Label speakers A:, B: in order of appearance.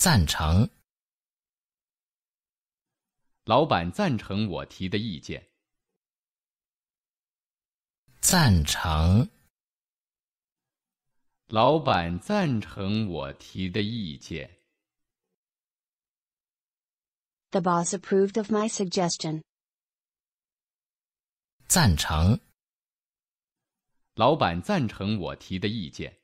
A: 赞成。
B: 老板赞成我提的意见。
A: 赞成。
B: 老板赞成我提的意见。
C: The boss approved of my suggestion.
A: 赞成。
B: 老板赞成我提的意见。